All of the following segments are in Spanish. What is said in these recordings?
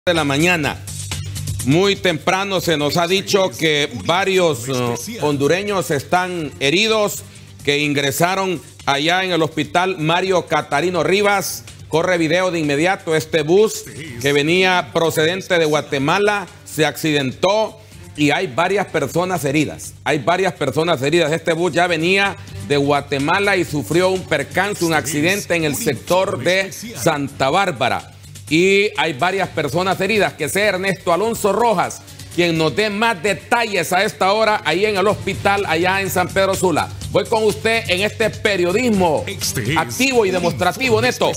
de la mañana. Muy temprano se nos ha dicho que varios hondureños están heridos, que ingresaron allá en el hospital Mario Catarino Rivas. Corre video de inmediato. Este bus que venía procedente de Guatemala se accidentó y hay varias personas heridas. Este bus ya venía de Guatemala y sufrió un percance, un accidente en el sector de Santa Bárbara. Y hay varias personas heridas. Que sea Ernesto Alonso Rojas quien nos dé más detalles a esta hora ahí en el hospital, allá en San Pedro Sula. Voy con usted en este periodismo activo y demostrativo, Neto.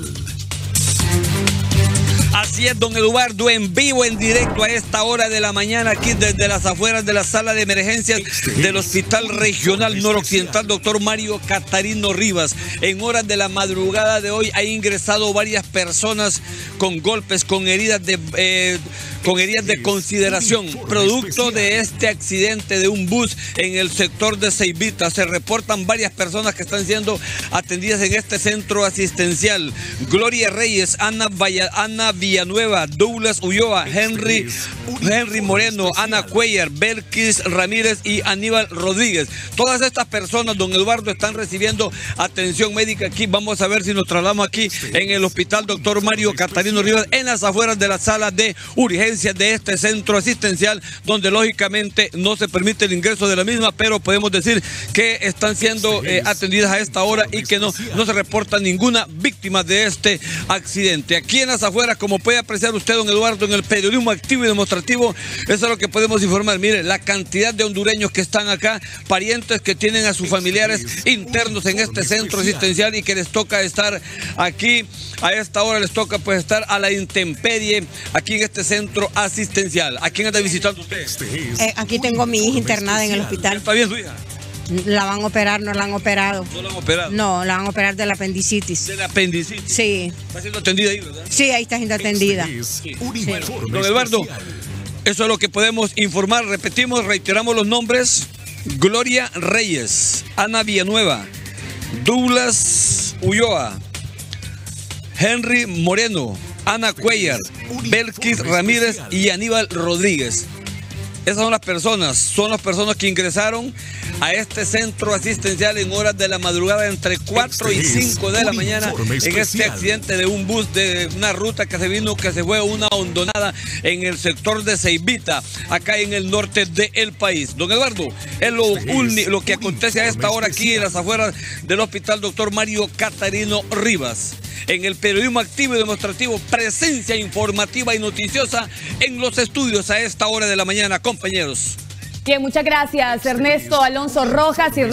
Así es, don Eduardo, en vivo, en directo a esta hora de la mañana, aquí desde las afueras de la sala de emergencias del Hospital Regional Noroccidental, doctor Mario Catarino Rivas. En horas de la madrugada de hoy ha ingresado varias personas con golpes, con heridas de consideración, producto de este accidente de un bus en el sector de Ceibita. Se reportan varias personas que están siendo atendidas en este centro asistencial. Gloria Reyes, Ana Villanueva, Douglas Ulloa, Henry Moreno, Ana Cuellar, Belkis Ramírez y Aníbal Rodríguez. Todas estas personas, don Eduardo, están recibiendo atención médica aquí. Vamos a ver si nos trasladamos aquí en el hospital doctor Mario Catarino Rivas, en las afueras de la sala de urgencias de este centro asistencial, donde lógicamente no se permite el ingreso de la misma, pero podemos decir que están siendo atendidas a esta hora y que no se reporta ninguna víctima de este accidente. Aquí en las afueras, como puede apreciar usted, don Eduardo, en el periodismo activo y demostrativo, eso es lo que podemos informar. Mire, la cantidad de hondureños que están acá, parientes que tienen a sus familiares internos en este centro asistencial y que les toca estar aquí, a esta hora les toca pues estar a la intemperie aquí en este centro asistencial. ¿A quién anda visitando usted? Aquí tengo a mi hija internada en el hospital. ¿Está bien su hija? La van a operar, no la han operado. ¿No la han operado? No, la van a operar de la apendicitis. ¿De la apendicitis? Sí. ¿Está siendo atendida ahí, verdad? Sí, ahí está siendo atendida. Sí. Don Eduardo, eso es lo que podemos informar. Repetimos, reiteramos los nombres: Gloria Reyes, Ana Villanueva, Douglas Ulloa, Henry Moreno, Ana Cuellar, Belkis Ramírez y Aníbal Rodríguez. Esas son las personas que ingresaron a este centro asistencial en horas de la madrugada, entre 4 y 5 de la mañana, en este accidente de un bus de una ruta que se fue una hondonada en el sector de Ceibita, acá en el norte del país. Don Eduardo, es lo que acontece a esta hora aquí en las afueras del hospital doctor Mario Catarino Rivas. En el periodismo activo y demostrativo, presencia informativa y noticiosa en los estudios a esta hora de la mañana, compañeros. Bien, muchas gracias, Ernesto Alonso Rojas.